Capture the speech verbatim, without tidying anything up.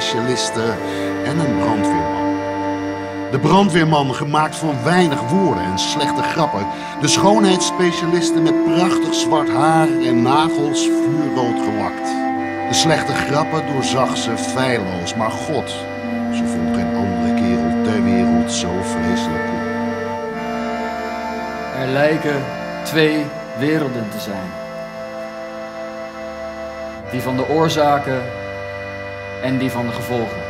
schoonheidsspecialiste en een brandweerman. De brandweerman gemaakt van weinig woorden en slechte grappen. De schoonheidsspecialiste met prachtig zwart haar en nagels vuurrood gelakt. De slechte grappen doorzag ze feilloos, maar God, ze vond geen andere kerel ter wereld zo vreselijk cool. Er lijken twee werelden te zijn. Die van de oorzaken en die van de gevolgen.